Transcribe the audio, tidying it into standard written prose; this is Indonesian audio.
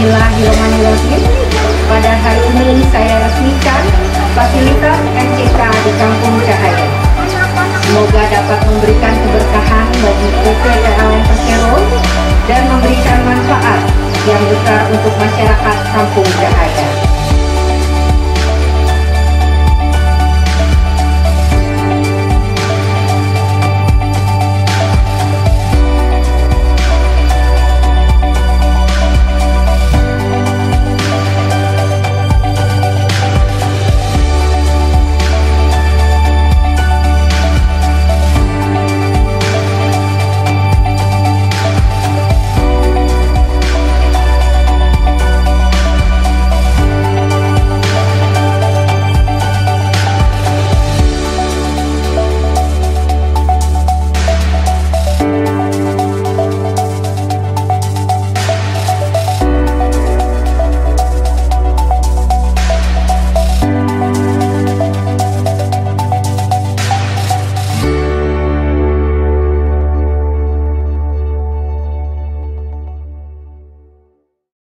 Bismillahirrahmanirrahim. Pada hari ini saya resmikan fasilitas MCK di Kampung Cahaya. Semoga dapat memberikan keberkahan bagi PT PLN Persero dan memberikan manfaat yang besar untuk masyarakat Kampung Cahaya.